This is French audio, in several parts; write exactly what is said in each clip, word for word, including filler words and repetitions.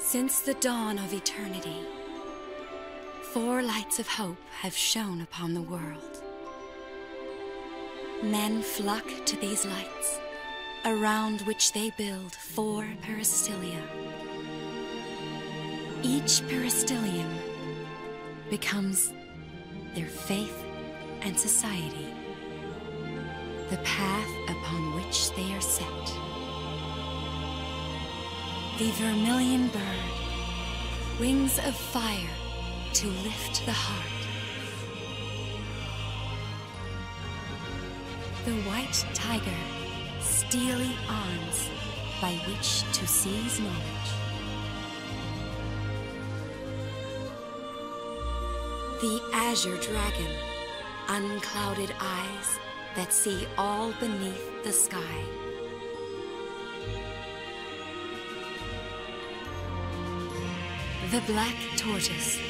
Since the dawn of eternity, four lights of hope have shone upon the world. Men flock to these lights, around which they build four peristylia. Each peristylium becomes their faith and society, the path upon which they are set. The vermilion bird, wings of fire to lift the heart. The white tiger, steely arms by which to seize knowledge. The azure dragon, unclouded eyes that see all beneath the sky. The black tortoise,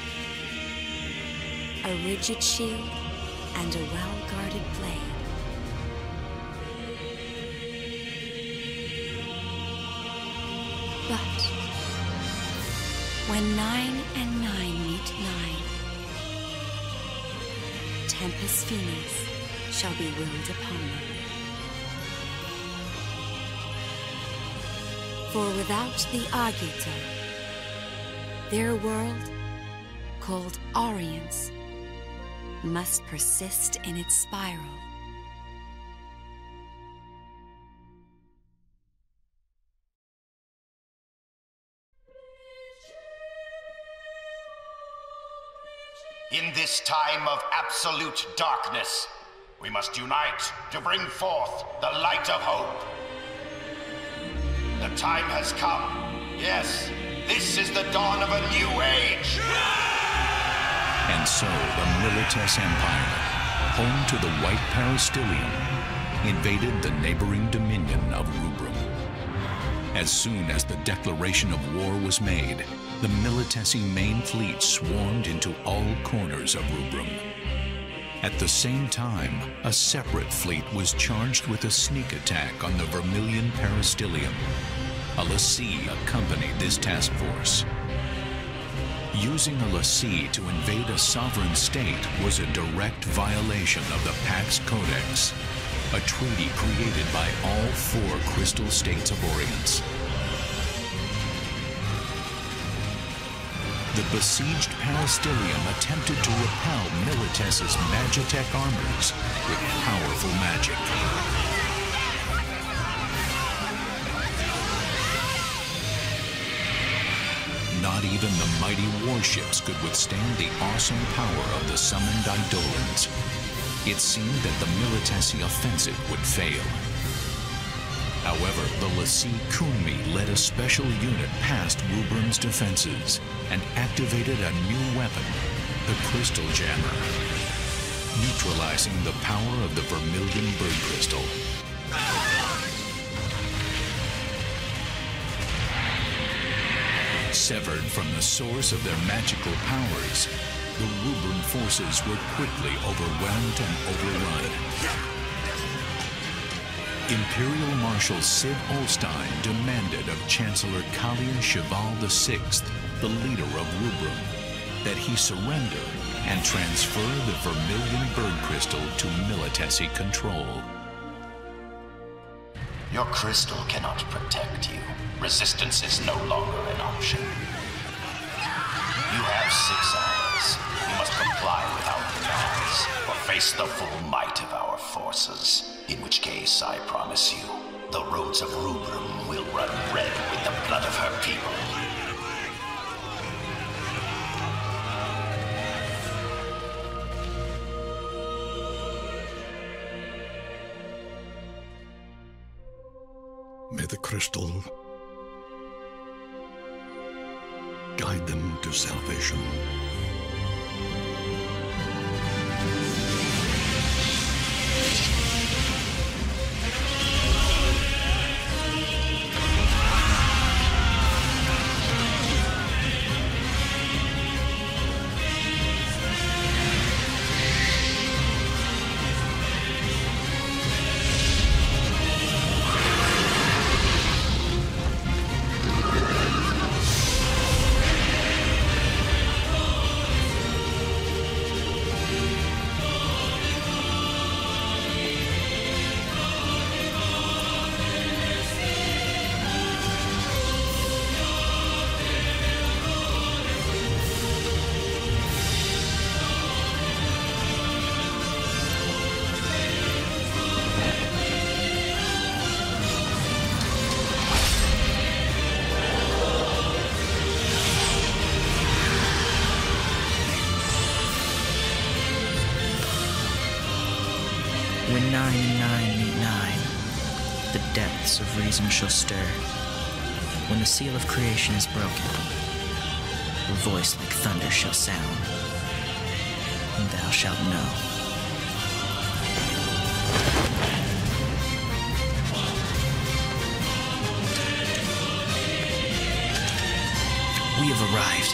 a rigid shield and a well-guarded blade. But when nine and nine meet nine, Tempus Finis shall be willed upon them. For without the Arguta, their world, called Orience, must persist in its spiral. In this time of absolute darkness, we must unite to bring forth the light of hope. The time has come. Yes, this is the dawn of a new age. And so the Milites Empire, home to the White Peristylium, invaded the neighboring dominion of Rubrum. As soon as the declaration of war was made, the Militesi main fleet swarmed into all corners of Rubrum. At the same time, a separate fleet was charged with a sneak attack on the Vermilion Peristylium. A l'Cie accompanied this task force. Using a l'Cie to invade a sovereign state was a direct violation of the Pax Codex, a treaty created by all four crystal states of Orience. The besieged Peristylium attempted to repel Milites's Magitech armors with powerful magic. Not even the mighty warships could withstand the awesome power of the summoned Eidolons. It seemed that the Militesi offensive would fail. However, the l'Cie Kunmi led a special unit past Rubrum's defenses and activated a new weapon, the Crystal Jammer, neutralizing the power of the Vermilion Bird Crystal. Severed from the source of their magical powers, the Rubrum forces were quickly overwhelmed and overrun. Imperial Marshal Cid Olstein demanded of Chancellor Kalian Cheval the Sixth, the leader of Rubrum, that he surrender and transfer the Vermilion Bird Crystal to Militesi control. Your crystal cannot protect you. Resistance is no longer an option. You have six hours. You must comply with our demands, or face the full might of our forces. In which case, I promise you, the roads of Rubrum will run red with the blood of her people. May the crystal guide them to salvation. nine and nine meet nine, the depths of reason shall stir. When the seal of creation is broken, a voice like thunder shall sound, and thou shalt know. We have arrived.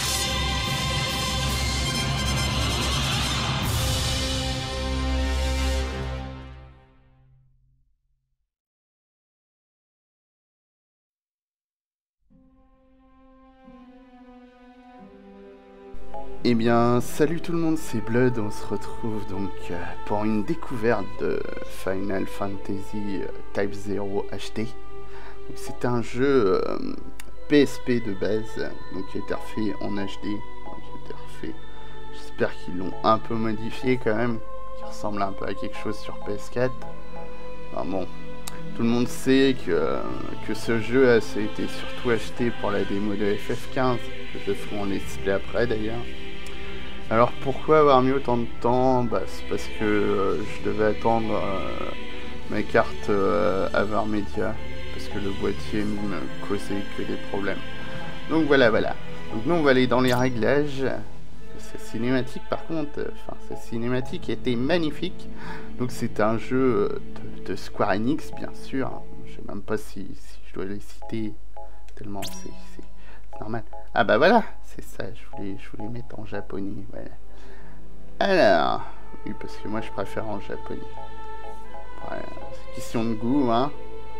Eh bien, salut tout le monde, c'est Blood, on se retrouve donc euh, pour une découverte de Final Fantasy euh, Type zéro H D. C'est un jeu euh, P S P de base, donc qui a été refait en H D, donc, qui a été refait. J'espère qu'ils l'ont un peu modifié quand même, qui ressemble un peu à quelque chose sur P S quatre. Enfin bon, tout le monde sait que, que ce jeu a été surtout acheté pour la démo de F F quinze, que je ferai en let's play après d'ailleurs. Alors pourquoi avoir mis autant de temps? Bah, c'est parce que euh, je devais attendre euh, mes cartes euh, AverMedia, parce que le boîtier me causait que des problèmes. Donc voilà, voilà. Donc nous on va aller dans les réglages. Cette cinématique par contre, enfin euh, cette cinématique était magnifique. Donc c'est un jeu de, de Square Enix bien sûr. Je sais même pas si, si je dois les citer, tellement c'est normal. Ah bah voilà, c'est ça, je voulais, je voulais mettre en japonais, voilà. Alors, oui, parce que moi je préfère en japonais. Voilà, c'est question de goût, hein.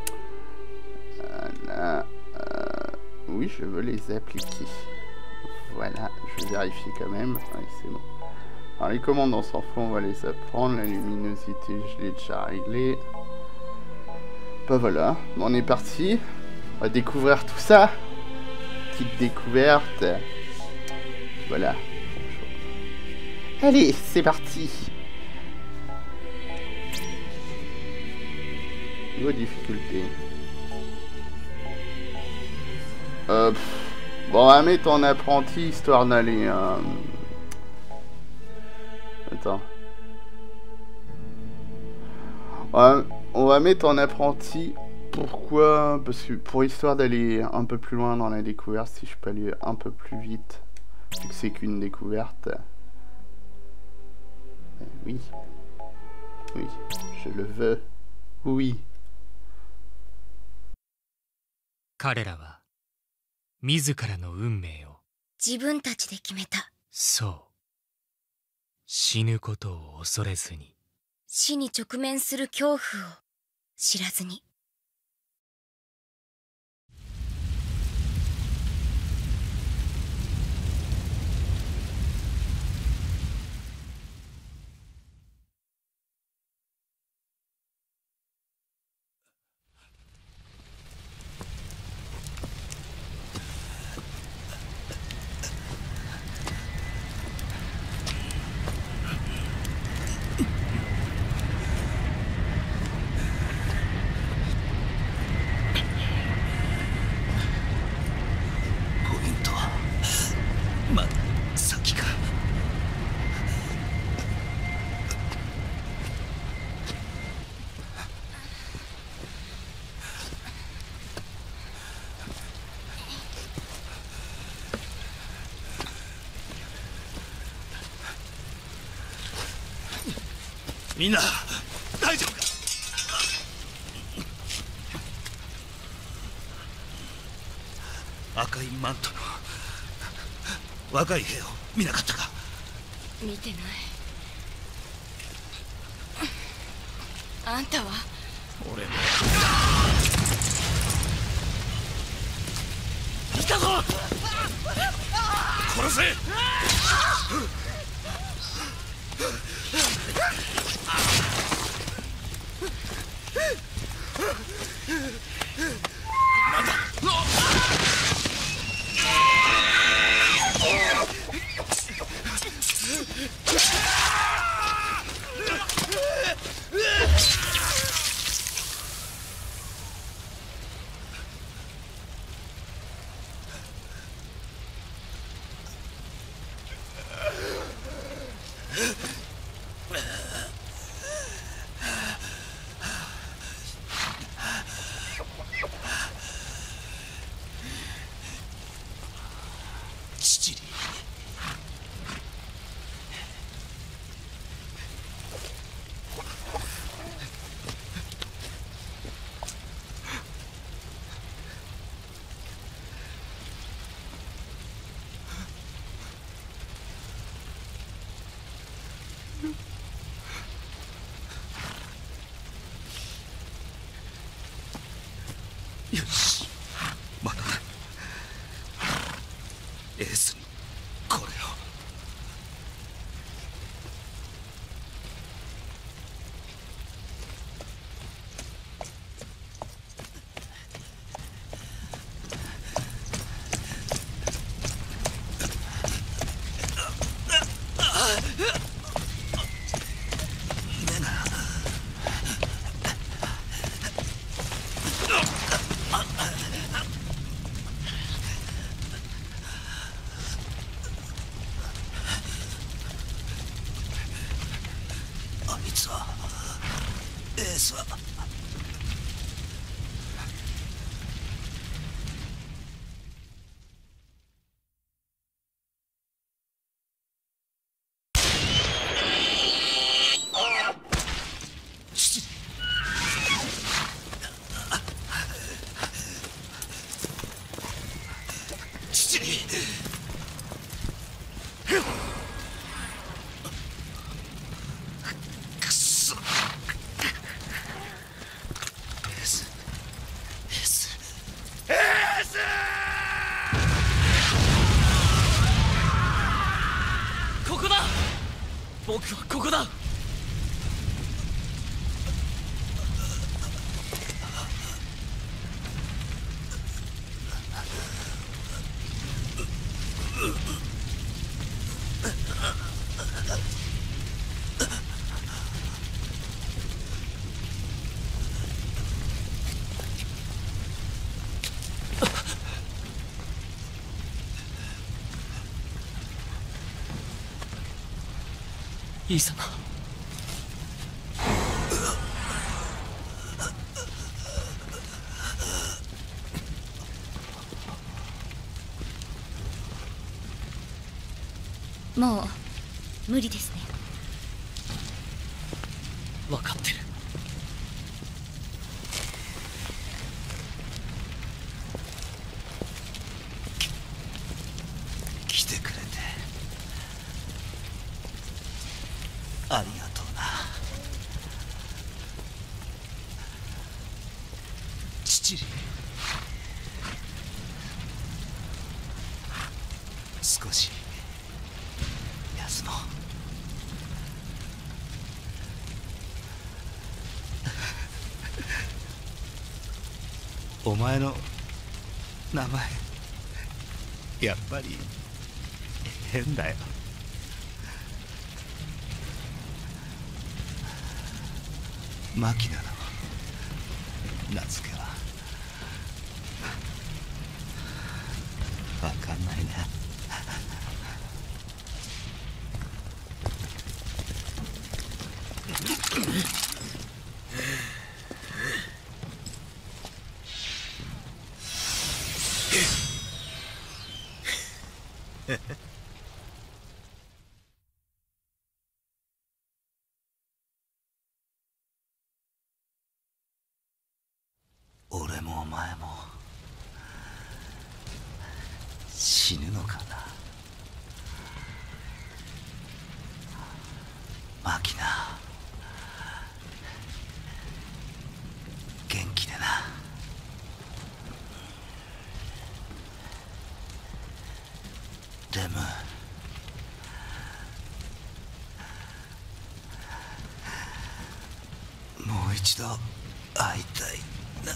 Voilà, euh, oui, je veux les appliquer. Voilà, je vais vérifier quand même. Oui, c'est bon. Alors les commandes, on s'en fout, on va les apprendre. La luminosité, je l'ai déjà réglé. Bah voilà, on est parti. On va découvrir tout ça. Découverte. Voilà. Allez, c'est parti. Niveau difficulté. Euh, bon, on va mettre en apprenti histoire d'aller. Euh... Attends. Ouais, on va mettre en apprenti. Pourquoi? Parce que pour histoire d'aller un peu plus loin dans la découverte, si je peux aller un peu plus vite, vu que c'est qu'une découverte. Euh, oui. Oui, je le veux. Oui. 彼らは自らの運命を自分たちで決めた。 そう。死ぬことを恐れずに。 死に直面する恐怖を知らずに。 みんな大丈夫か。赤いマントの若い兵を見なかったか。 見てない。あんたは？ 俺も来たぞ。殺せ。なんだ。 よし、まだだ。エースにこれを。 僕はここだ。イー様、 もう無理ですね。 分かってる。 来てくれてありがとうな、父。少し休もう。お前の名前やっぱり変だよ。マキナの名付けはわかんないね。俺もお前も死ぬのかな。マキナ、元気でな。レム、もう一度会いたいな。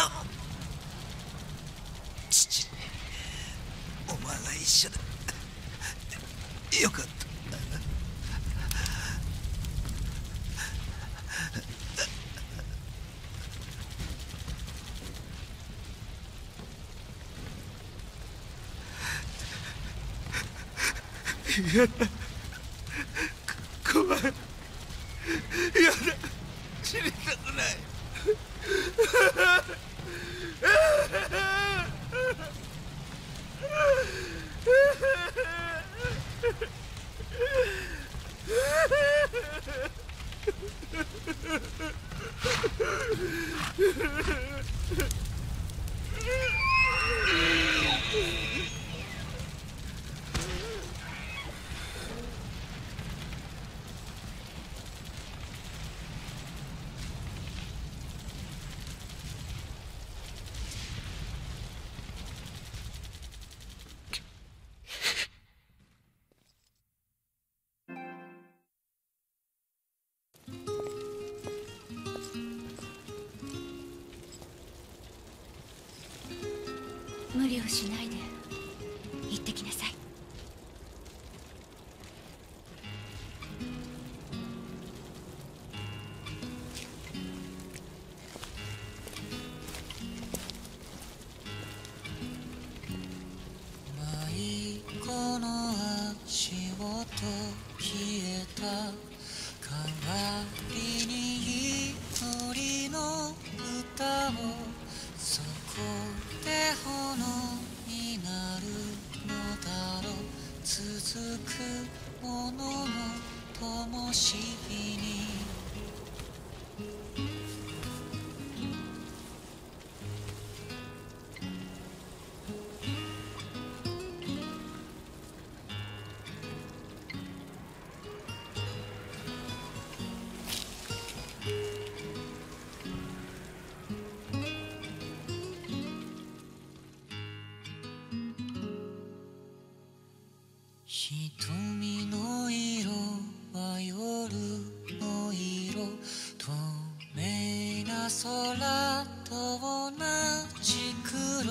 父、お前が一緒でよかった。やだ、怖い。やだ、死にたくない。 無理をしないで行ってきなさい。 この足音消えた代わりに祈りの歌をそこで炎になるのだろう。続くものの灯火に瞳の色は夜の色透明な空と同じ黒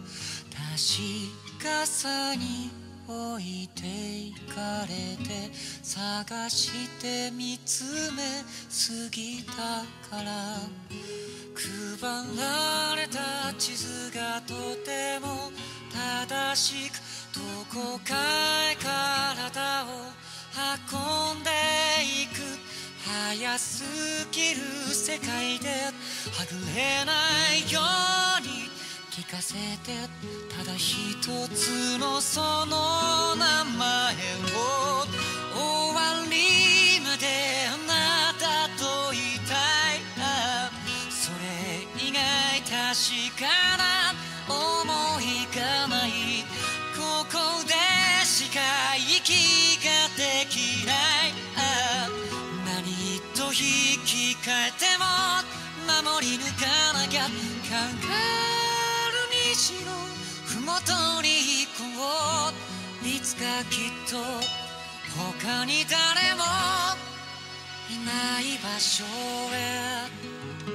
確かさに置いていかれて探して見つめすぎたから配られた地図がとても正しくどこかへ体を運んでいく早すぎる世界ではぐれないように聞かせてただ一つのその名前を終わりまであなたといたいそれ以外確かな思いがないここでしか息ができない何と引き換えても守り抜かなきゃかかる西のふもとに行こういつかきっと他に誰もいない場所へ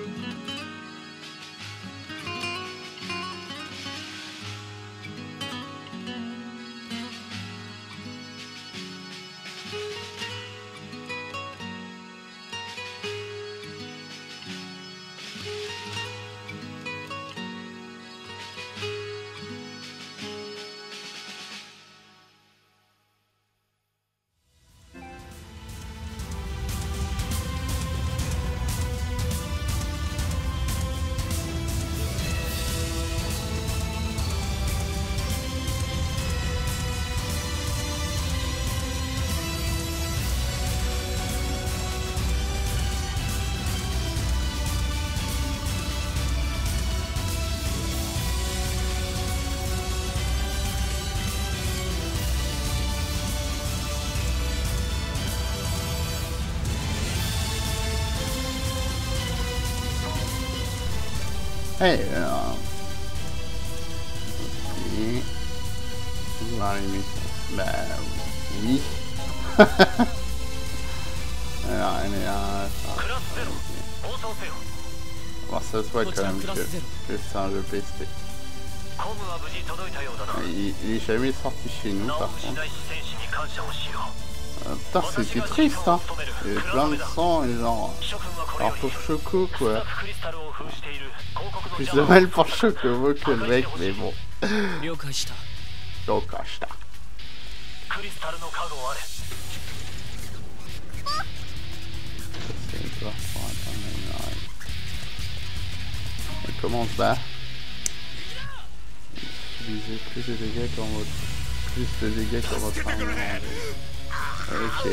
Hey, euh... ok. Voir l'émission. Bah oui. Alors, elle est là. Bon, ça se voit quand même que, que c'est un jeu P S P. Il, il est jamais sorti chez nous par contre. Euh, putain, c'était triste, hein. Il y avait plein de sang et genre. Alors pour Choco, quoi. Plus de mal pour Chocobo que le mec, mais bon. Lokashita. Et comment on se bat? Utilisez plus de dégâts quand votre... Plus de dégâts quand votre arme. Ok.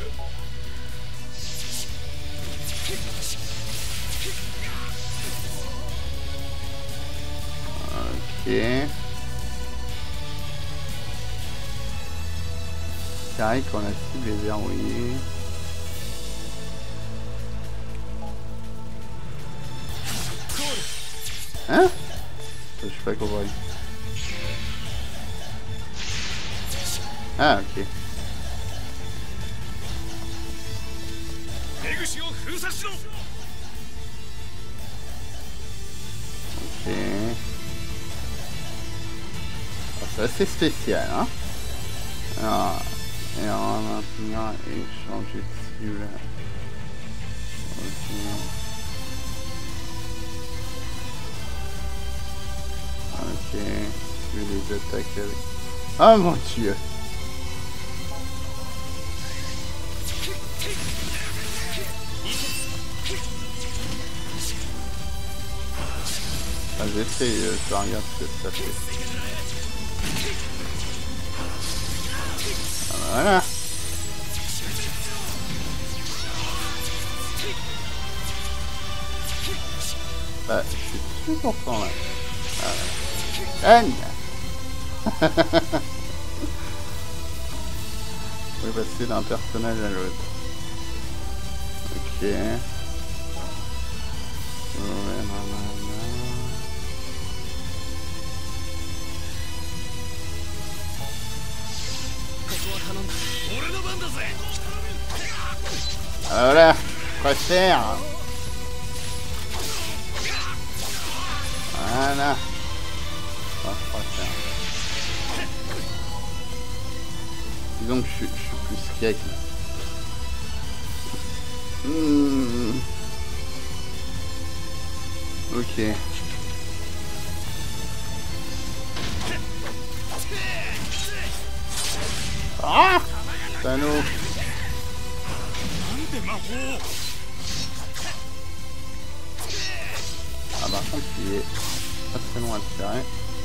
Ok. Carré qu'on a cible est verrouillé. Hein? Je sais pas compris. Ah ok. Ok. C'est assez spécial, hein. Alors, et on va maintenir et changer de cible. Ok. Ok. Je vais les attaquer avec... Ah mon dieu. Ah, j'essaie, euh, je regarde ce que ça fait. Ah, voilà. Bah, je suis très content là. Ah, voilà. Anne. On peut passer d'un personnage à l'autre. Ok. Oh, ouais, non, non, non. Voilà, préfère. Voilà. Oh, préfère. Disons que je, je suis plus skate. Mmh. Ok. Ah, Thanos. Ah bah contre il est pas très long à tirer.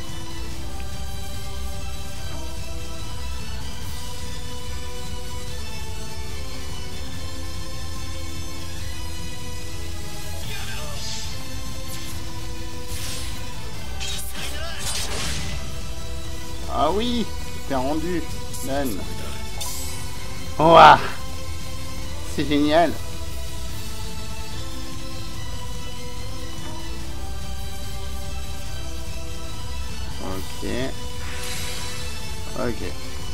Ah oui, t'es rendu, man. Ouah, c'est génial. Ok. Ok.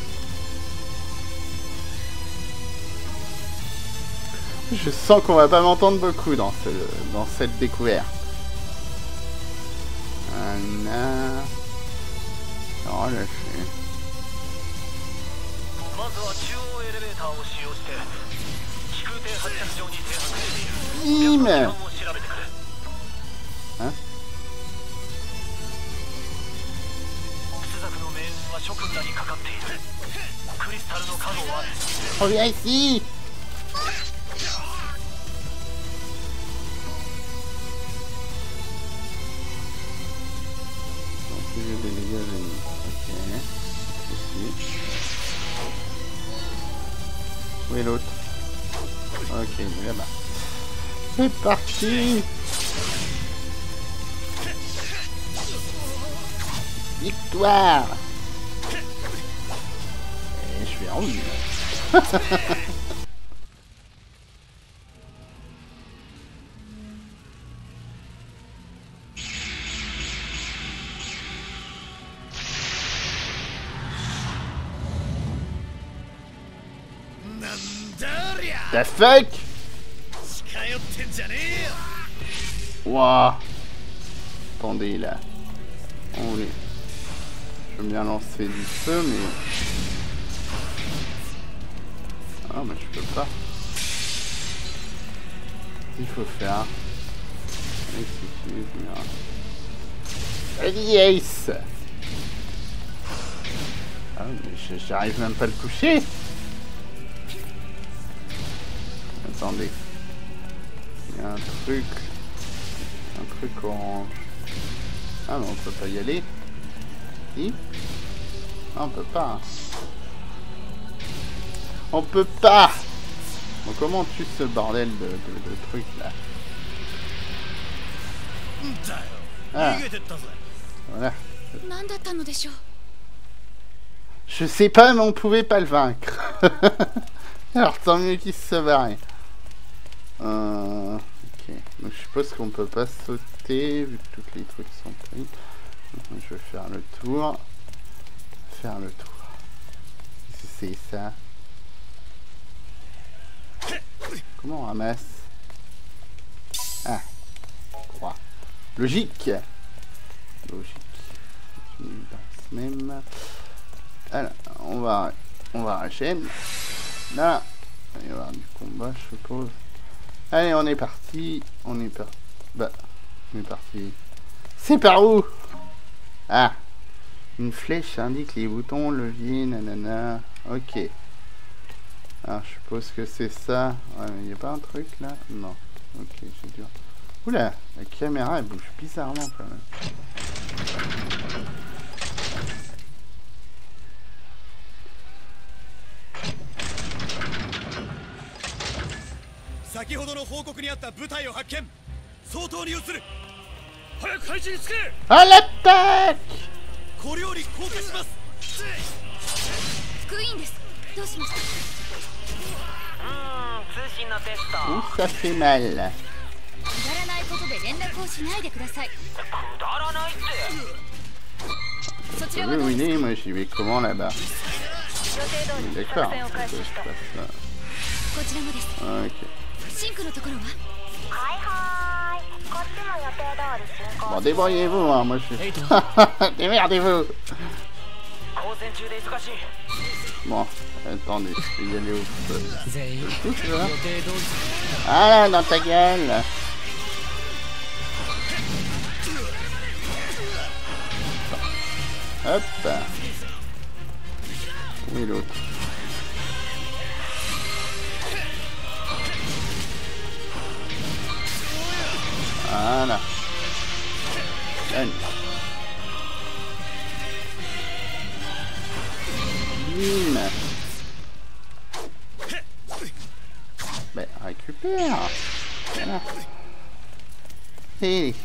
Je sens qu'on va pas m'entendre beaucoup dans ce dans cette découverte. Voilà. Relâché. Bim. Hein? Reviens ici. Des dégâts ennemis. Ok. Ici. Où est l'autre? Ok, il est là-bas. C'est parti. Victoire. Et je suis en vue. The fuck? Wouah. Attendez là. On est... Je veux bien lancer du feu mais... Ah mais je peux pas. Il faut faire... Allez Ace. Ah mais j'arrive même pas à le toucher. Attendez. Il y a un truc. Un truc orange. Ah non, on peut pas y aller. Si? Non, on peut pas. On peut pas. Bon, comment on tue ce bordel de, de, de trucs là? Ah. Voilà. Je sais pas, mais on pouvait pas le vaincre. Alors tant mieux qu'il se barrait. Euh, ok. Donc je suppose qu'on peut pas sauter vu que tous les trucs sont pris. Donc, je vais faire le tour. Faire le tour. C'est ça. Comment on ramasse? Ah. Croix. Logique. Logique. Une danse. même. Alors, on va, on va enchaîner. Là, il va y avoir du combat, je suppose. Allez, on est parti. On est parti. Bah, on est parti. C'est par où? Ah, une flèche indique les boutons, levier, nanana. Ok. Alors, je suppose que c'est ça. Ouais, mais il n'y a pas un truc là? Non. Ok, j'ai dû. Oula, la caméra elle bouge bizarrement quand même. 先ほどの報告にあった部隊を発見。相当に移る。早く配置につけ。 あらったー。 これより降下します。 福音です。どうしました。 うーん、通信のテスト。 Ouh, ça fait mal. くだらないことで連絡をしないでください。 くだらないって。 そちらは Oui, どう oui, ですか。 moi j'y vais comment là-bas? 予定通り作 D'accord. 戦を開始した。こちらもです。 Ok. シンクのところは。 はいはーい。こっちも予定通り進行。 Bon, débrouillez-vous, hein, moi je suis. Démerdez-vous! 交戦中で忙しい。 Bon, attendez, je vais y aller au feu. 全員予 Tout 定 ça. 通り。 Ah là, dans ta gueule! Hop! Où est l'autre? Voilà. Donne. Bim. Ben, récupère. Voilà. Et...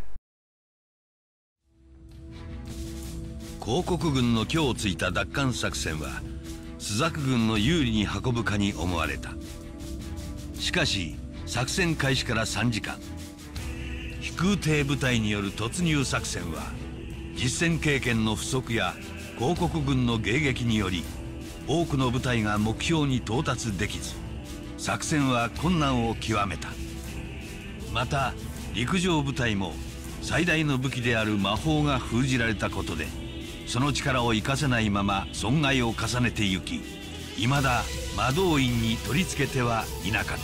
広告軍の今日ついた奪還作戦は朱雀軍の有利に運ぶかに思われた。しかし作戦開始からさんじかん、飛空艇部隊による突入作戦は実戦経験の不足や広告軍の迎撃により多くの部隊が目標に到達できず、作戦は困難を極めた。また陸上部隊も最大の武器である魔法が封じられたことでその力を生かせないまま損害を重ねてゆき、いまだ魔導院に取り付けてはいなかった。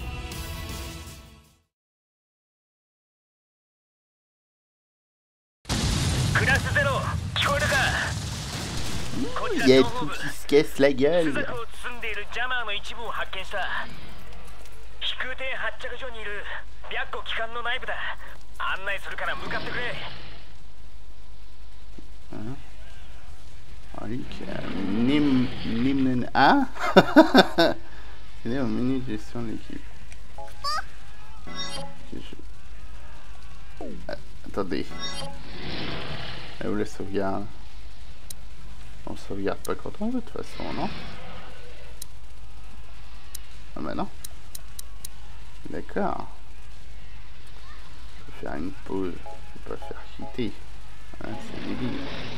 クラスゼロ、聞こえるか。 Il y a tout qui se casse la gueule. 朱雀を包んでいるジャマーの一部を発見した。飛空艇発着所にいる白虎機関の内部だ。案内するから向かってくれ。 Hein? Oh, lui qui a Nim... Nimnen A. Il est au menu de gestion de l'équipe. Ah, attendez. Elle où la sauvegarde? On sauvegarde pas quand on veut de toute façon, non? Ah bah non. D'accord. Je peux faire une pause. Je peux pas faire quitter. Ah, c'est débile.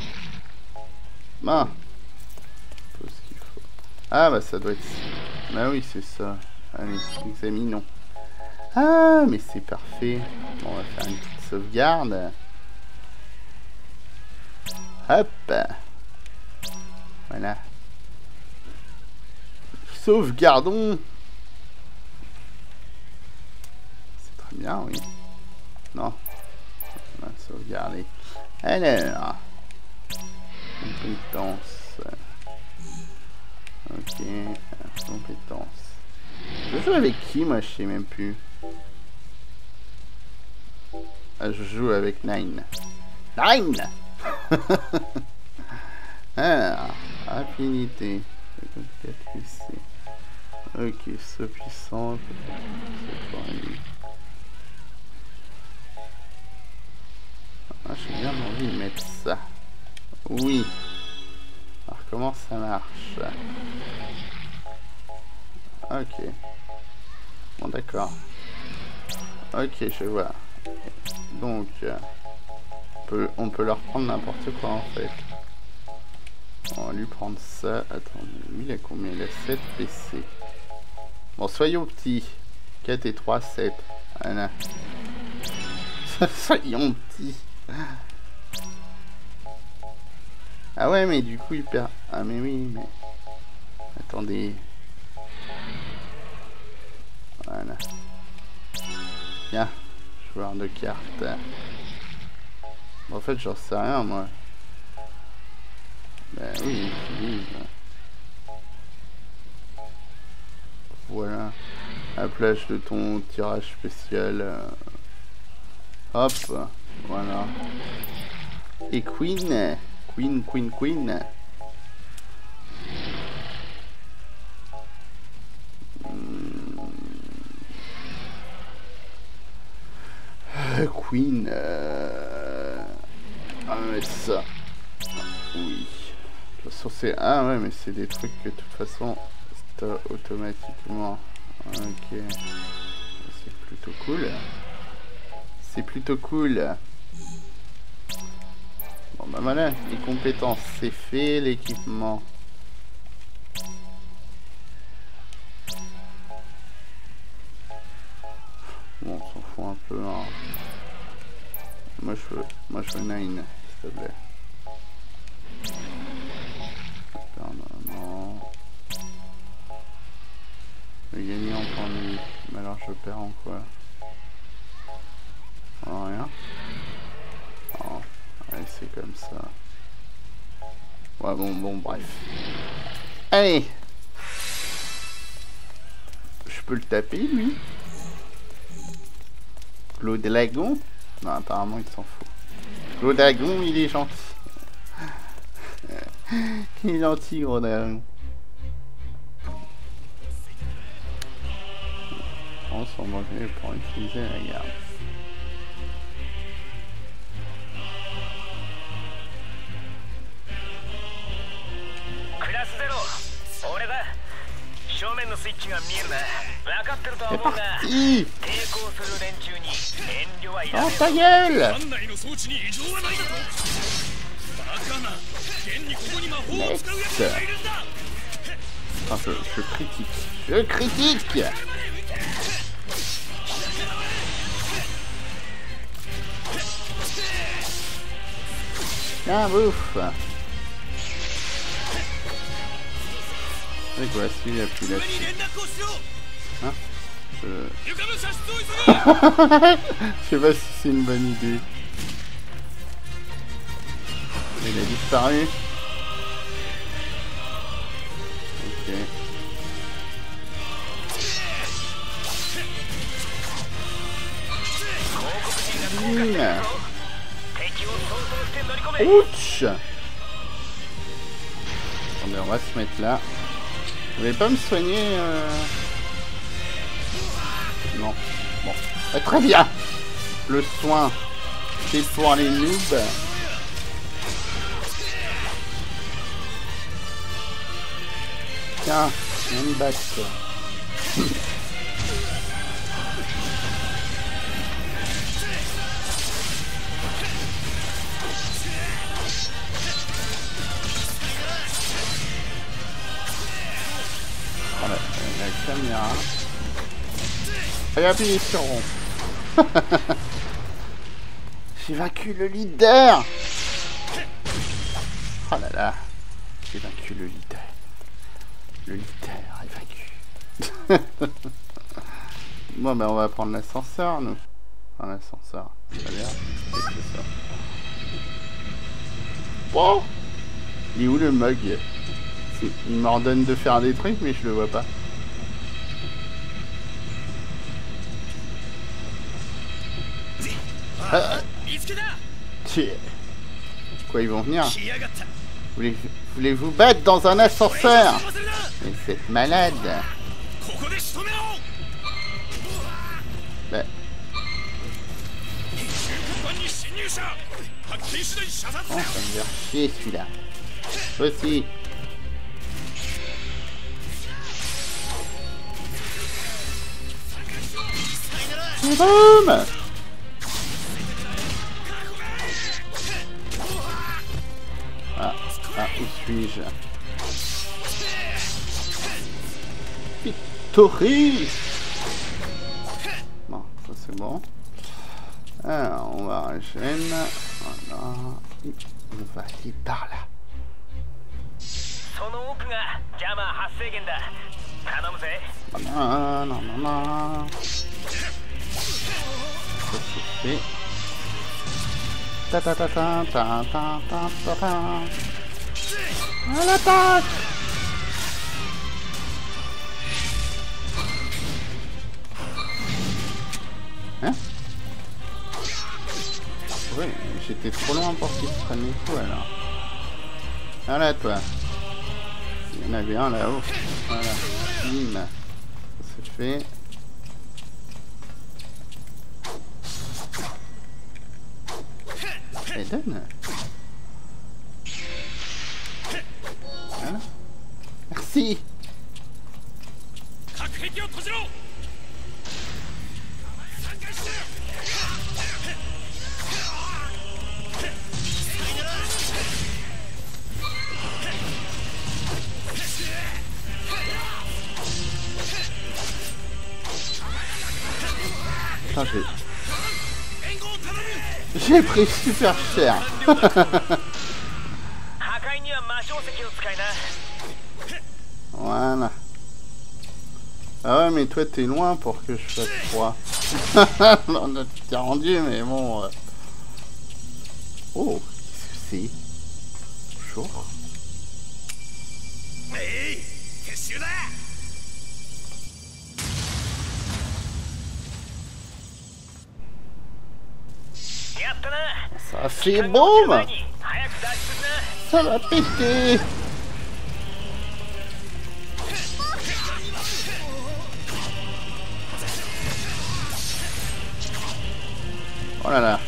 Bon. Pause qu'il faut. Ah bah ça doit être... Bah oui c'est ça. Allez, examinons. Ah mais c'est parfait. Bon, on va faire une petite sauvegarde. Hop. Voilà. Sauvegardons. C'est très bien, oui. Non. On va sauvegarder. Alors. Compétences. Ok. Compétences. Je joue avec qui, moi, je sais même plus. Ah, je joue avec Nine. Nine. Alors, rapidité. Ok, saut puissant. Ah, j'ai bien envie de mettre ça. Oui. Alors, comment ça marche? Ok. Bon, d'accord. Ok, je vois. Donc, on peut, on peut leur prendre n'importe quoi, en fait. On va lui prendre ça. Attends, lui, il a combien? Il a sept P C. Bon, soyons petits. quatre et trois, sept. Voilà. Soyons petits. Ah ouais, mais du coup, il perd... Ah mais oui, mais... Attendez. Voilà. Tiens, joueur de cartes. Bon, en fait, j'en sais rien, moi. Ben oui, oui. Voilà. À la plage de ton tirage spécial. Euh... Hop. Voilà. Et Queen. Queen, Queen, Queen. Euh, Queen. Euh... On va mettre ça. Oui. De toute façon, c'est... Ah ouais, mais c'est des trucs que de toute façon, c'est automatiquement. Ok. C'est plutôt cool. C'est plutôt cool. Bon bah voilà, les compétences, c'est fait, l'équipement. Bon, on s'en fout un peu, hein. Moi je veux, moi je veux Nine, s'il te plaît. Non. Je vais gagner en points de vie. Mais alors je perds en quoi? En rien. Oh, allez, c'est comme ça. Ouais, bon, bon, bref. Allez. Je peux le taper, lui? Claude Lagon? Non, apparemment, il s'en fout. Claude Lagon, il est gentil. Il est gentil, gros Lagon. On s'en moquait pour utiliser la garde. C'est parti! Oh ta gueule! Next. Enfin, je, je critique. Je critique! Tiens, bouffe! C'est quoi, s'il appuie là-dessus? Hein? Je... Je sais pas si c'est une bonne idée. Il a disparu. Ok. Mmh. Ouch! Attendez, on va se mettre là. Vous voulez pas me soigner euh... Non. Bon. Ah, très bien. Le soin, c'est pour les noobs. Tiens, viens me battre. Voilà, la caméra. Allez, appuyez sur rond. J'ai vaincu le leader. Oh là là. J'ai vaincu le leader. Le leader est vaincu. Bon, ben on va prendre l'ascenseur, nous. Enfin, l'ascenseur. Ça a l'air. C'est ça. Bon. Il est où le mug? Il m'ordonne de faire des trucs, mais je le vois pas. Ah. Quoi, ils vont venir? Voulez, voulez-vous battre dans un ascenseur? Mais vous êtes malade. Bah. Oh, ça me fait chier celui-là. Aussi. Boum! Ah, ah, où suis-je? Victory! Bon, ça c'est bon. Alors, on va régénérer. Voilà. On va aller par là. その奥がジャマー発生源だ。頼むぜ。 Non, non, non, non. Ça c'est fait. Ta ta ta ta ta ta ta ta ta. À l'attaque! Hein? Oui, j'étais trop loin pour qu'il se prenne les coups alors. Voilà toi. Il y en avait un là-haut. Voilà. Bim. C'est fait. Et donne. Voilà. Merci. J'ai pris super cher. Voilà. Ah ouais, mais toi t'es loin pour que je fasse trois. On a t'es rendu, mais bon. Euh... Oh, qu'est-ce que c'est? Bonjour. Ça fait boum. Ça va péter. Oh là là.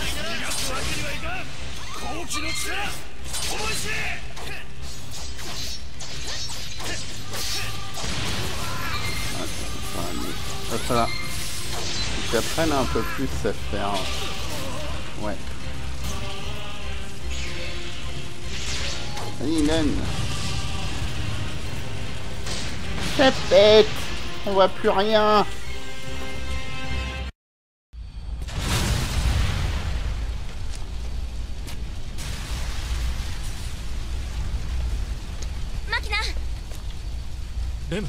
Ça va. Qu'ils apprennent un peu plus à faire. Ouais. Allez, donne. Ça pète. On voit plus rien. レム、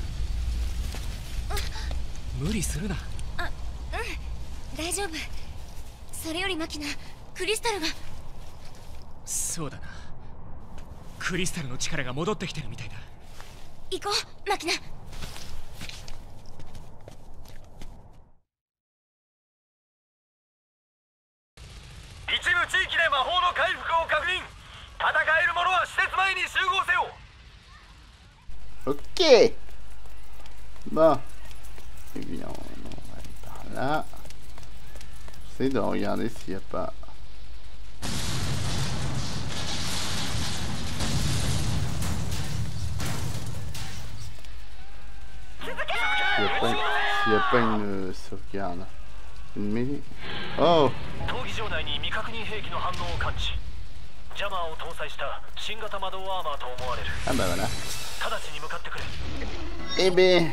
無理するな。 あ、うん、大丈夫。それよりマキナ、クリスタルが。 そうだな。クリスタルの力が戻ってきてるみたいだ。 行こう、マキナ。 一部地域で魔法の回復を確認。戦える者は施設前に集合せよ。 Ok. Bon. Eh bien, on va aller par là. J'essaie de regarder s'il n'y a pas... S'il n'y a pas, s'il y a pas une sauvegarde. Une mêlée. Oh! Ah bah voilà. Eh ben...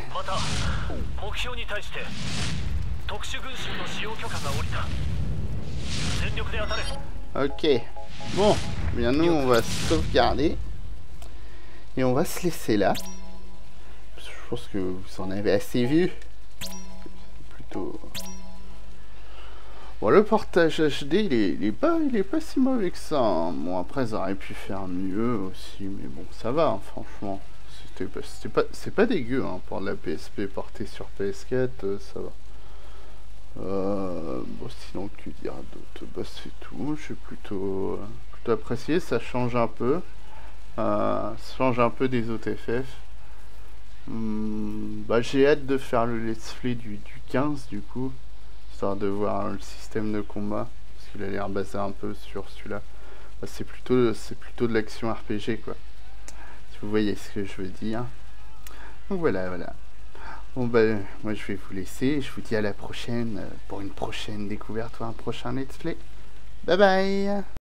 Ok. Bon, bien nous on va sauvegarder. Et on va se laisser là. Je pense que vous en avez assez vu. Plutôt... Bon, le portage H D, il est, il est, pas, il est pas si mauvais que ça. Hein. Bon, après, ça aurait pu faire mieux aussi, mais bon, ça va, hein, franchement. C'était pas, c'était pas, c'est pas dégueu hein, pour de la P S P portée sur P S quatre, euh, ça va. Euh, bon, sinon, que dire d'autre? Bah, c'est tout. J'ai plutôt, euh, plutôt apprécié. Ça change un peu. Euh, ça change un peu des autres F F. Hum, bah, j'ai hâte de faire le let's play du, du quinze, du coup. Histoire de voir le système de combat, parce qu'il a l'air basé un peu sur celui-là. Bah, c'est plutôt, c'est plutôt de l'action R P G, quoi. Si vous voyez ce que je veux dire. Donc voilà, voilà. Bon bah, moi je vais vous laisser. Je vous dis à la prochaine pour une prochaine découverte ou un prochain let's play. Bye bye.